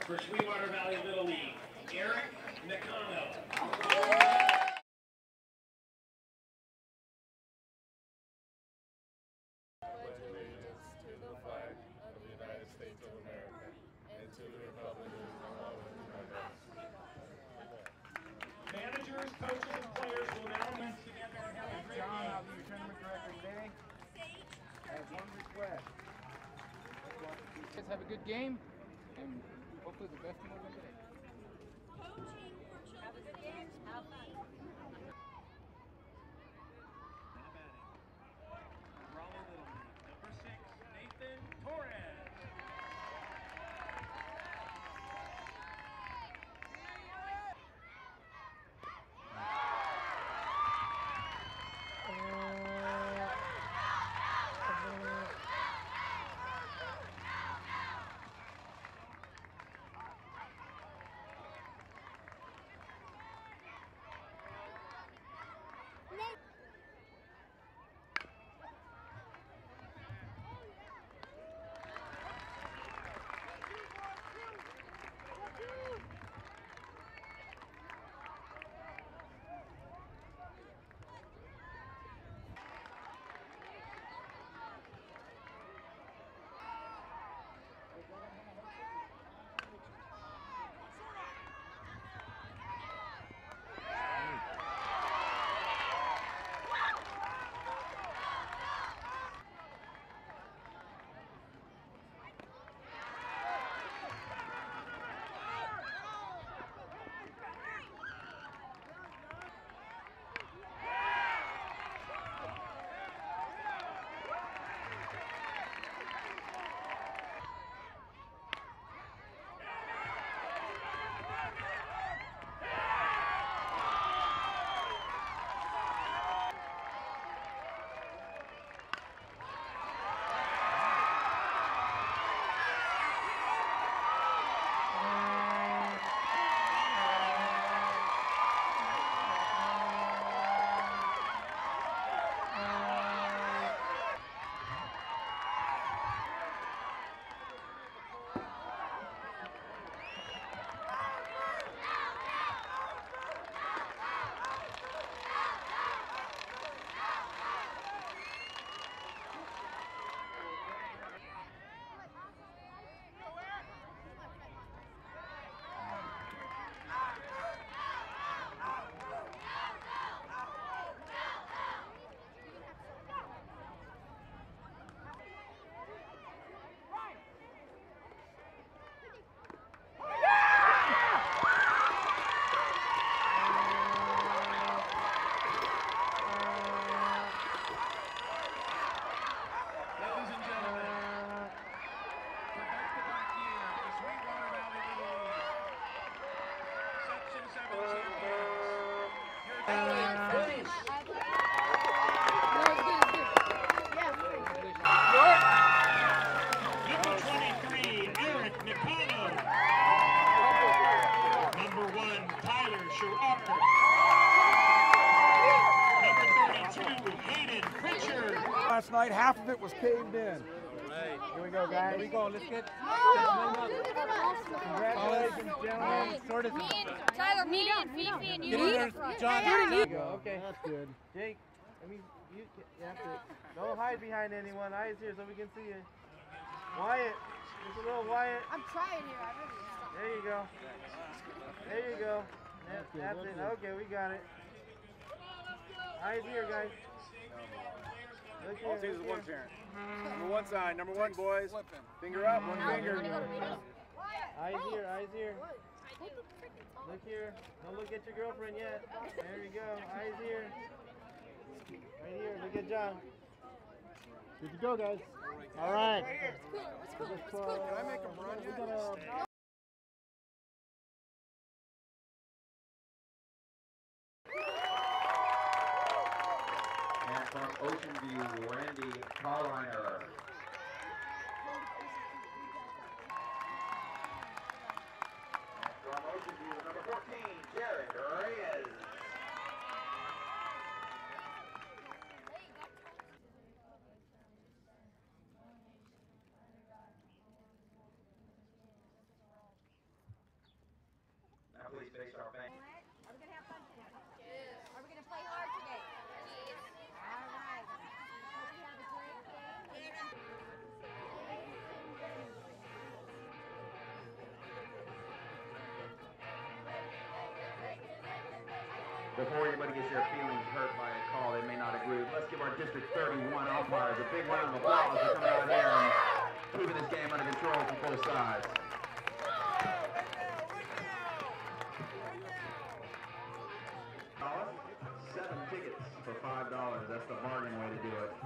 For Sweetwater Valley Little League, Eric Nakano. Pledge allegiance to the flag of the United States of America and to the republic for Managers, coaches, and players will now meet together and have a great John, game. I'll be your tournament director today. I have one request. Let's have a good game, and hopefully the best team will win today. Coaching for children. Have a good game. Have fun. Now batting. Brawley Little League, number 6, Nathan Torres. Number 23, Eric Nakano. Number 1, Tyler Sherrard. Number 32, Hayden Pritchard. Last night, half of it was caved in. Right. Here we go, guys. Here we go. Let's get congratulations, gentlemen. Sort of. Tyler, me and Fifi and you. John. There you go. Okay. That's good. Jake, you have to. Don't hide behind anyone. Eyes here so we can see you. Wyatt. Just a little Wyatt. I'm trying here. I really am. There you go. There you go. That's it. Okay, we got it. Eyes here, guys. Look here. All teams is one parent. Number 1 side. Number 1, boys. Finger up, one finger. Eyes here, eyes here. Look here. Don't look at your girlfriend yet. There you go. Eyes here. Right here. Look at John. Good to go, guys. All right. Can I make them run? We gotta... And from Ocean View, Randy Carliner. And from Ocean View, number 14, Jared Reyes. before anybody gets their feelings hurt by a call they may not agree with, let's give our District 31 umpires a big round of applause for coming out here and keeping this game under control for both sides. $7 tickets for $5. That's the bargain way to do it.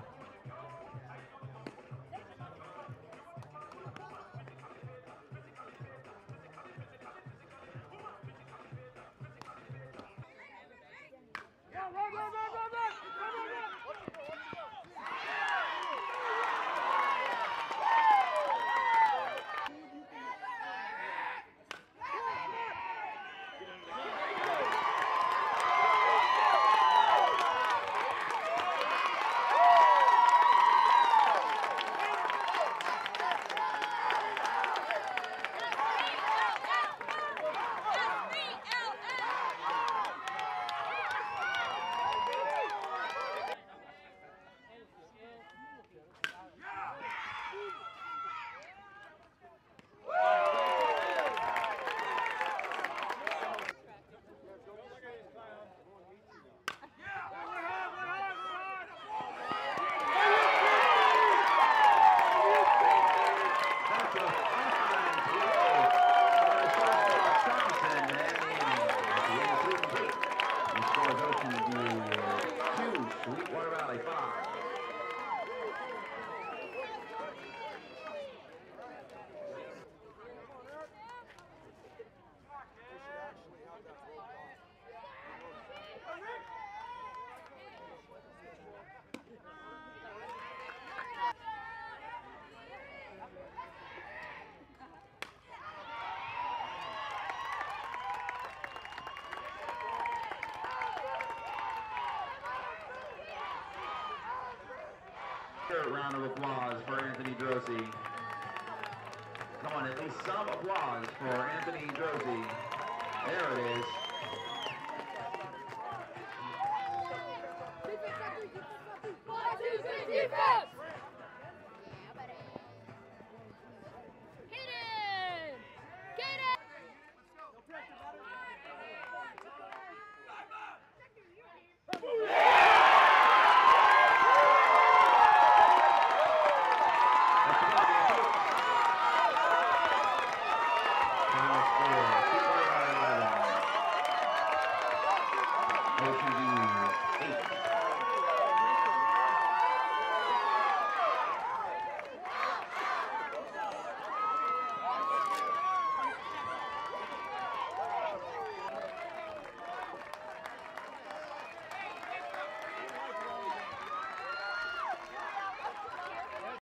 Sweetwater Valley 5. Third round of applause for Anthony Drosy. Come on, at least some applause for Anthony Drosy. There it is.